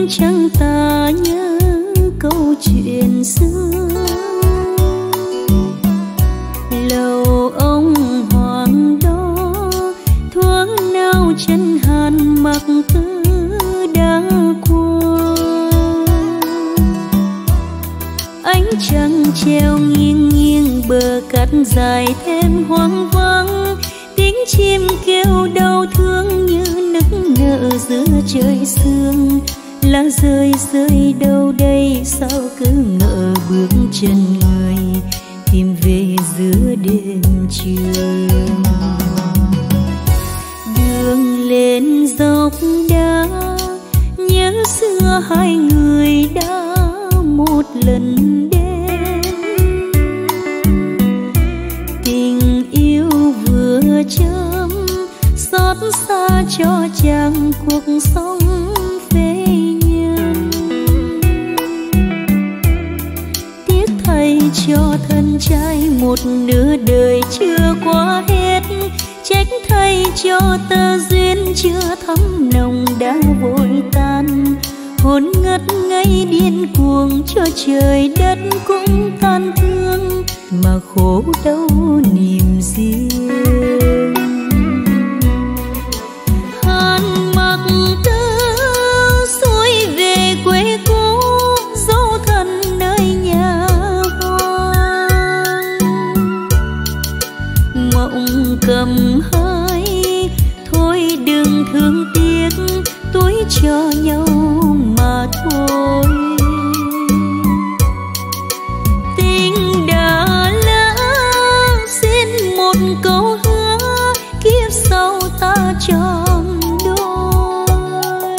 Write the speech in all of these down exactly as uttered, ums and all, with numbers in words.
chăng ta nhớ câu chuyện xưa. Lầu ông hoàng đó thuở nào chân hàn mặc cứ đã qua. Ánh trăng treo nghiêng nghiêng bờ cát dài thêm hoang vắng. Tiếng chim kêu đau thương như nức nở giữa trời sương. Lá rơi rơi đâu đây sao cứ ngỡ bước chân người tìm về giữa đêm trường. Đường lên dốc đá nhớ xưa hai người đã một lần đến. Tình yêu vừa chớm xót xa cho chàng cuộc sống phế nhân. Tiếc thay cho thân trai một nửa đời chưa qua hết. Trách thay cho tơ duyên chưa thắm nồng đã vội tan. Hồn ngất ngây điên cuồng cho trời đất cũng tan thương. Mà khổ đâu niềm riêng. Hàn mặc tư xuôi về quê cũ dấu thân nơi nhà hoang. Mộng cầm hơi thôi đừng thương tiếc tuổi cho nhau mà thôi. Tình đã lỡ xin một câu hứa kiếp sau ta chọn đôi.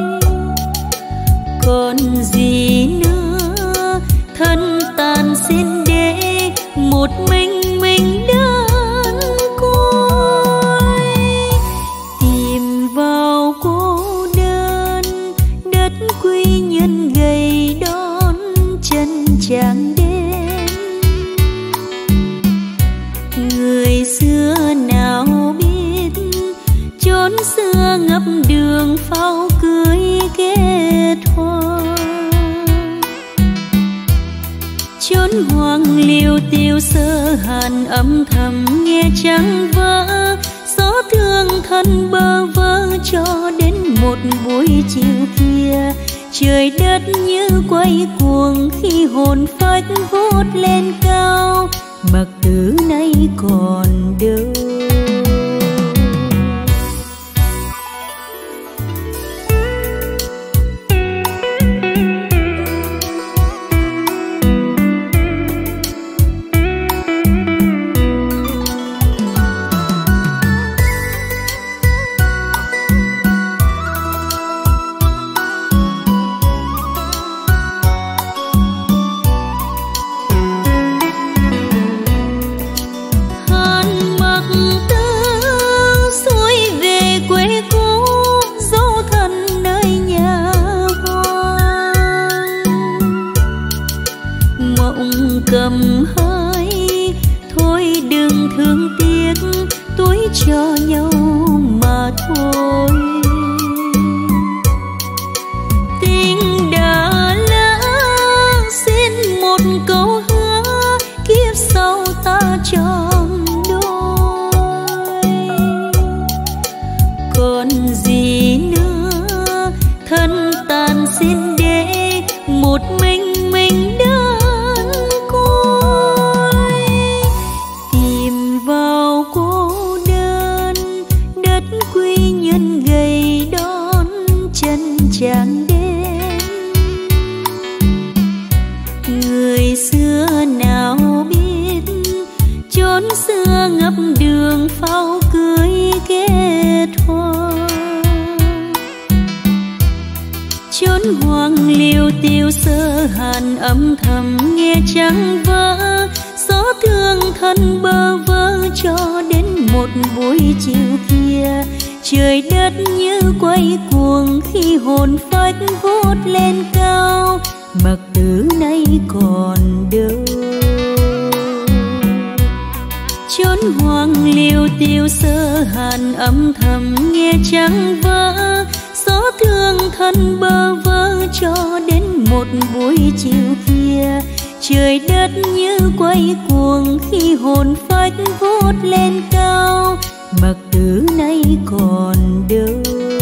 Còn gì nữa thân tàn xin để một mình mình đơn côi. Tìm vào cô đơn đất quy nhân gầy đón chân chàng đến. Người xưa nào biết chốn xưa ngập đường pháo cưới kết hoa. Chốn hoang liêu tiêu sơ hàn âm thầm nghe trăng vỡ. Gió thương thân bơ vơ cho đến một buổi chiều kia. Trời đất như quay cuồng khi hồn phách vút lên cao. Mặc tử nay còn đâu. Cầm hơi thôi đừng thương tiếc tuổi cho nhau mà thôi. Tình đã lỡ xin một câu hứa kiếp sau ta chọn đôi. Còn gì nữa thân tàn xin để một mình mình đơn. Chàng đến người xưa nào biết chốn xưa ngập đường pháo cưới kết hoa. Chốn hoang liêu tiêu sơ hàn âm thầm nghe trăng vỡ. Gió thương thân bơ vơ cho đến một buổi chiều kia. Trời đất như quay cuồng khi hồn phách vút lên cao. Mặc tử nay còn đâu. Chốn hoang liêu tiêu sơ hàn âm thầm nghe trăng vỡ. Gió thương thân bơ vơ cho đến một buổi chiều kia. Trời đất như quay cuồng khi hồn phách vút lên cao, mặc tử nay còn đâu.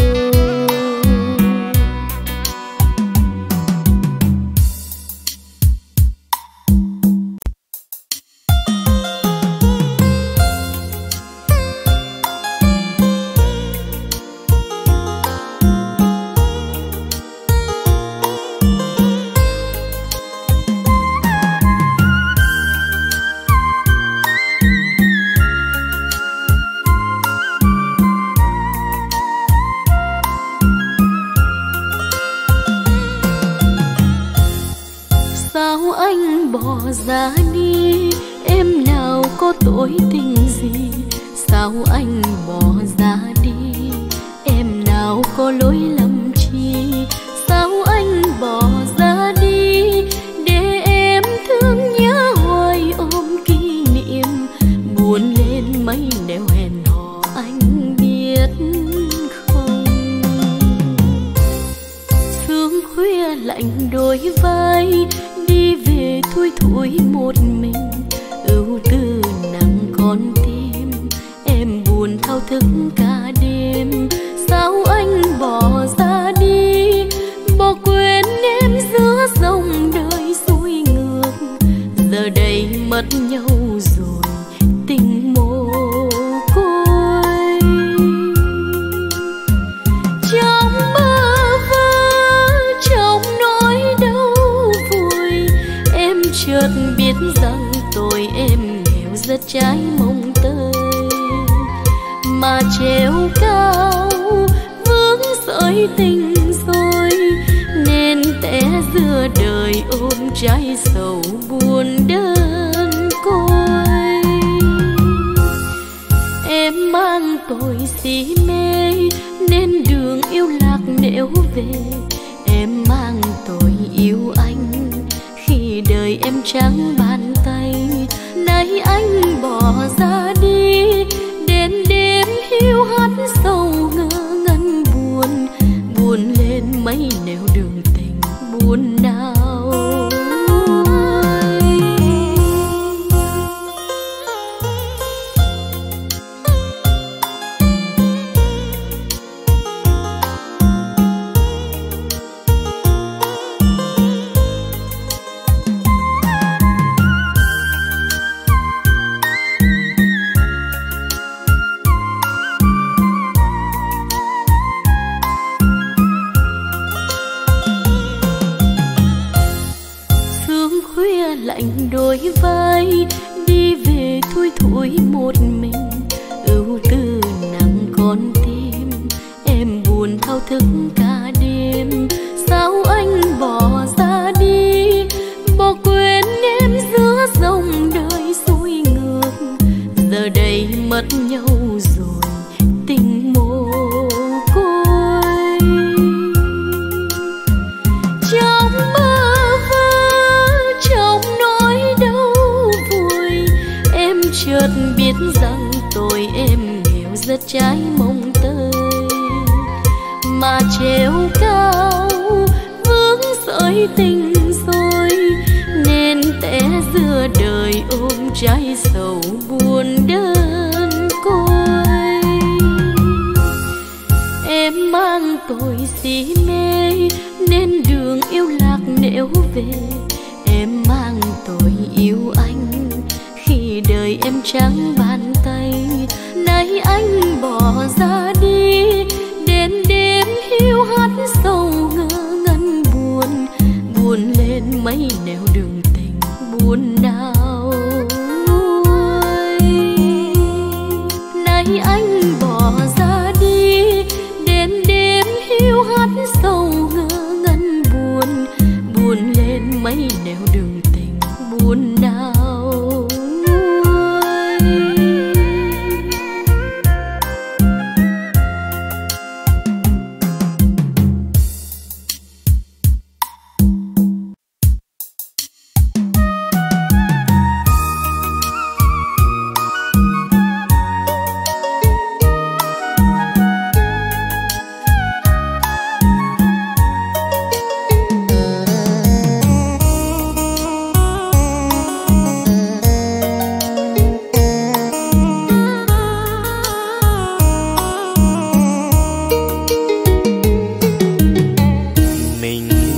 Ra đi em nào có tội tình gì, sao anh bỏ ra đi em nào có lỗi lầm chi, sao anh bỏ ra đi để em thương nhớ hoài ôm kỷ niệm, buồn lên mấy nẻo hẹn hò anh biết không. Sương khuya lạnh đôi vai đi về thui thủi một mình, ưu tư nặng con tim em buồn thao thức cả đêm. Sao anh bỏ ra đi bỏ quên em giữa dòng đời xuôi ngược, giờ đây mất nhau rồi tình mồ côi. Trong bơ vơ trong nỗi đau vùi em chợt biết rằng tôi em nghèo rất trái mong tới, mà treo cao vướng sợi tình rồi nên té giữa đời ôm trái sầu buồn đơn côi. Em mang tội si mê nên đường yêu lạc nẻo về, em mang tội yêu anh khi đời em trắng bàn tay. Nay anh bỏ ra đi đến đêm hiu hắt sầu ngơ ngẩn buồn, buồn lên mấy nẻo đường tình buồn nào. Lạnh đôi vai đi về thui thủi một mình, ưu tư nặng con tim em buồn thao thức cả đêm. Sao anh bỏ ra đi bỏ quên em giữa dòng đời xuôi ngược, giờ đây mất nhau rồi tình mồ côi. Trong bơ vơ trong nỗi đau vùi em chợt biết rằng tôi em nghèo rất trái mong tới, mà treo cao vướng sợi tình rồi nên té giữa đời ôm trái sầu buồn đơn côi. Em mang tội si mê nên đường yêu lạc nẻo về, em mang tội yêu anh khi đời em trắng bàn tay. Nay anh bỏ ra đi đến đêm hiu hắt sầu ngơ ngẩn buồn, buồn lên mấy nẻo đường tình buồn nào. Nay anh bỏ ra đi đến đêm hiu hắt sầu ngơ ngẩn buồn, buồn lên mấy nẻo đường tình buồn nào.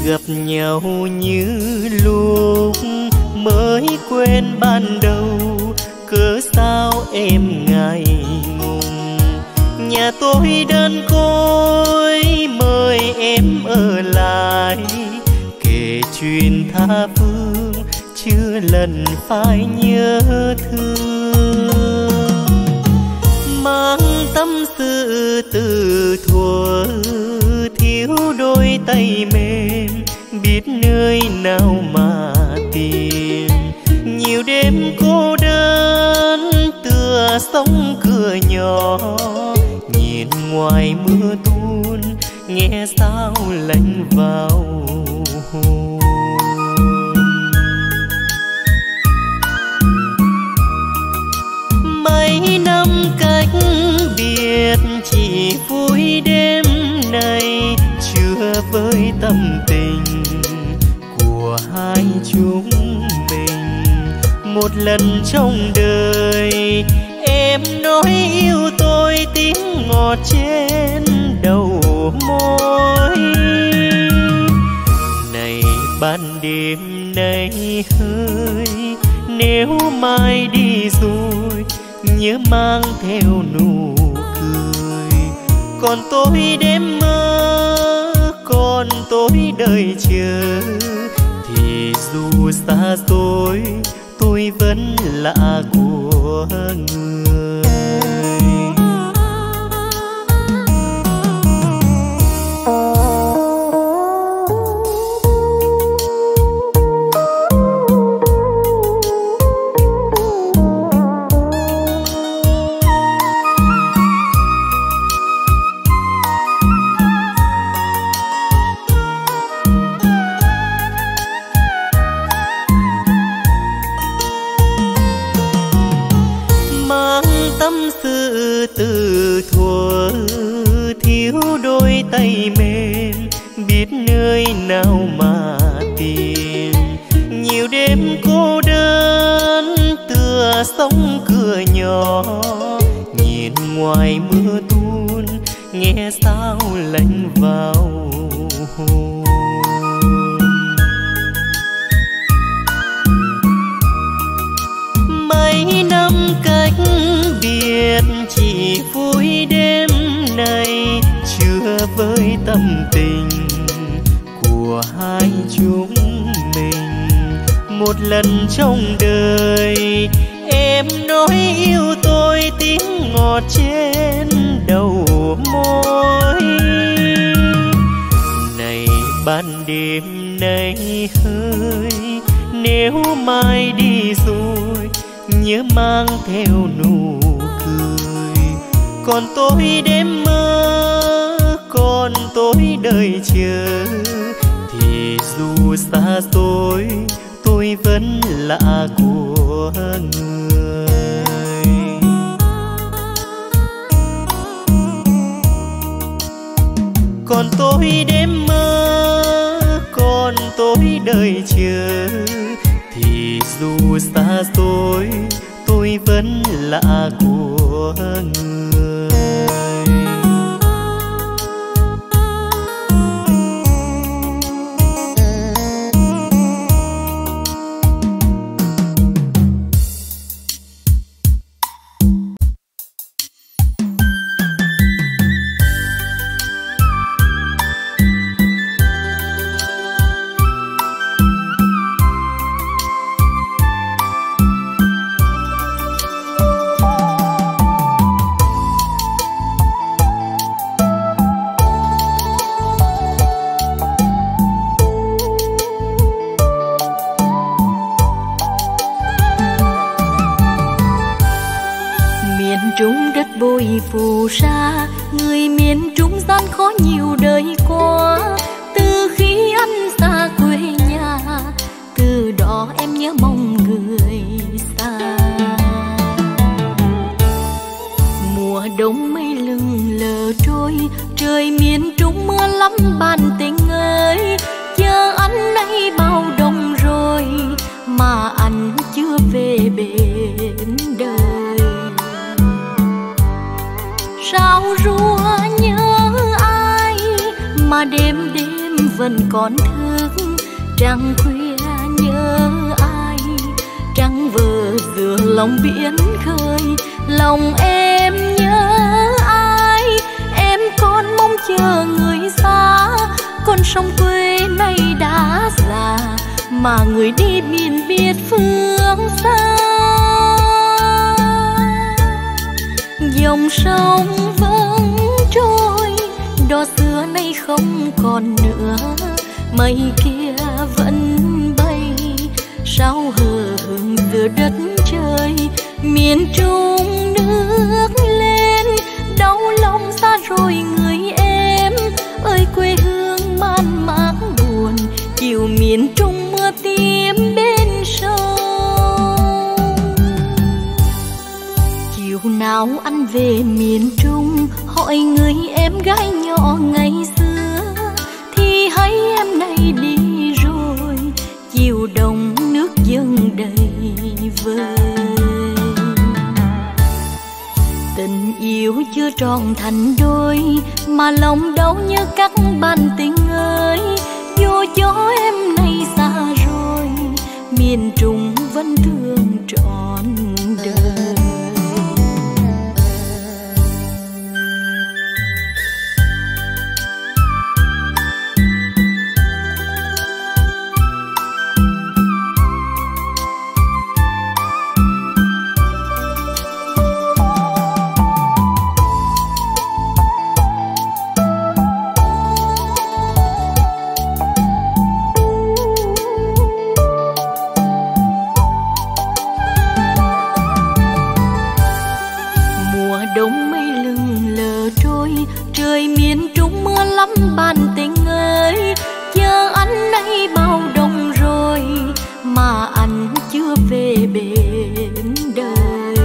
gặp nhau như lúc mới quen ban đầu, cớ sao em ngại ngùng. Nhà tôi đơn côi mời em ở lại, kể chuyện tha phương chưa lần phải nhớ thương. Mang tâm sự từ thuở thiếu đôi tay mềm, biết nơi nào mà tìm. Nhiều đêm cô đơn tựa sông cửa nhỏ, nhìn ngoài mưa tuôn nghe sao lạnh vào hồn. Mấy năm cách biệt chỉ vui đêm nay, chưa với tâm tình của hai chúng mình. Một lần trong đời em nói yêu tôi tiếng ngọt trên đầu môi. Này ban đêm nay hơi, nếu mai đi rồi nhớ mang theo nụ cười. Còn tôi đêm mơ, còn tôi đợi chờ, thì dù xa xôi tôi vẫn là của người. Từ thuở thiếu đôi tay mềm, biết nơi nào mà tìm. Nhiều đêm cô đơn tựa sông cửa nhỏ, nhìn ngoài mưa tuôn nghe sao lạnh vào hồn. Mấy năm cách biệt chỉ vui đêm nay, chưa với tâm tình của hai chúng mình. Một lần trong đời em nói yêu tôi tiếng ngọt trên đầu môi. Này ban đêm nay hơi, nếu mai đi rồi nhớ mang theo nụ cười. Còn tôi đêm mơ, còn tôi đợi chờ, thì dù xa xôi tôi vẫn là của người. Còn tôi đêm mơ, còn tôi đợi chờ, thì dù xa xôi tôi vẫn là của người. Phù sa người miền Trung gian khó nhiều đời qua. Từ khi anh xa quê nhà, từ đó em nhớ mong người xa. Mùa đông mây lừng lờ trôi, trời miền Trung mưa lắm bạn tình ơi. Chờ anh nay bao đông rồi mà anh chưa về bên đời. Sao rùa nhớ ai mà đêm đêm vẫn còn thức, trăng khuya nhớ ai, trăng vờ giữa lòng biển khơi, lòng em nhớ ai, em còn mong chờ người xa, con sông quê này đã già, mà người đi biển biệt phương xa. Dòng sông vẫn trôi, đò xưa nay không còn nữa, mây kia vẫn bay, sao hờ hững giữa đất trời, miền Trung nước lên, đau lòng xa rồi người em, ơi quê hương man mác buồn, chiều miền Trung mưa tím bên sông. Chiều nào anh về miền Trung, hỏi người em gái nhỏ ngày xưa, thì thấy em này đi rồi, chiều đông nước dâng đầy vơi. Tình yêu chưa tròn thành đôi, mà lòng đau như cắt bàn tình ơi, vô gió em này xa rồi, miền Trung vẫn thương trọn đời. Bàn tình ơi, chờ anh nay bao đông rồi, mà anh chưa về bên đời.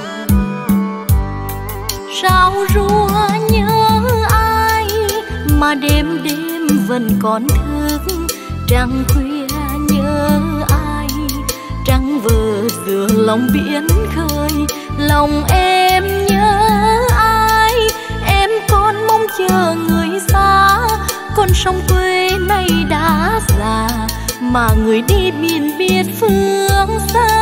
Sao rùa nhớ ai, mà đêm đêm vẫn còn thức, trăng khuya nhớ ai, trăng vờ giữa lòng biển khơi, lòng em nhớ ai, em còn mong chờ người xa, con sông quê này đã già, mà người đi biển biệt phương xa.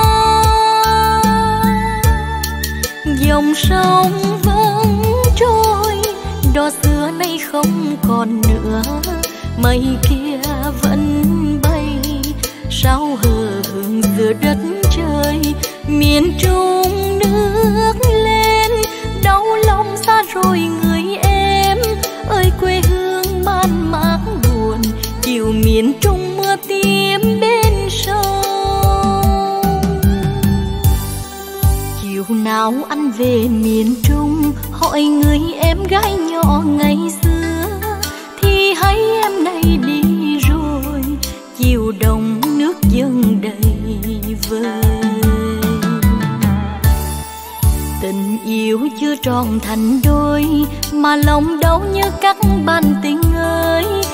Dòng sông vẫn trôi, đò xưa nay không còn nữa, mây kia vẫn bay, sao hờ hững giữa đất trời, miền Trung nước lên, đau lòng xa rồi người em, ơi quê hương man mác buồn, chiều miền Trung mưa tím bên sông. Chiều nào anh về miền Trung, hỏi người em gái nhỏ ngày xưa, thì thấy em này đi rồi, chiều đông nước dâng đầy vơi. Tình yêu chưa tròn thành đôi, mà lòng đau như cắt bàn tình ơi,